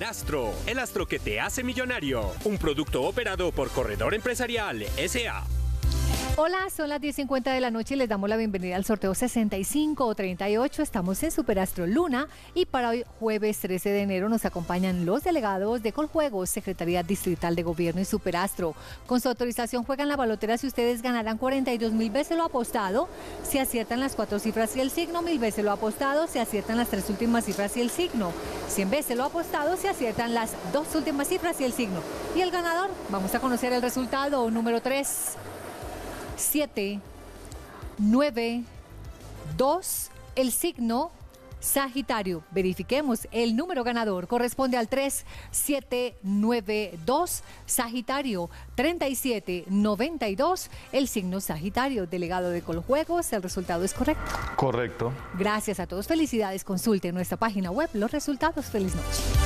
Superastro, el astro que te hace millonario. Un producto operado por Corredor Empresarial S.A. Hola, son las 10:50 de la noche y les damos la bienvenida al sorteo 65 o 38. Estamos en Superastro Luna y para hoy, jueves 13 de enero, nos acompañan los delegados de Coljuegos, Secretaría Distrital de Gobierno y Superastro. Con su autorización juegan la balotera si ustedes ganarán 42.000 veces lo apostado, si aciertan las 4 cifras y el signo, 1.000 veces lo apostado, si aciertan las 3 últimas cifras y el signo, 100 veces lo apostado, si aciertan las 2 últimas cifras y el signo. Y el ganador, vamos a conocer el resultado, número 3. 7, 9, 2, el signo Sagitario. Verifiquemos, el número ganador corresponde al 3792, Sagitario. 3792, el signo Sagitario. Delegado de Coljuegos, ¿el resultado es correcto? Correcto. Gracias a todos, felicidades. Consulte en nuestra página web los resultados. Feliz noche.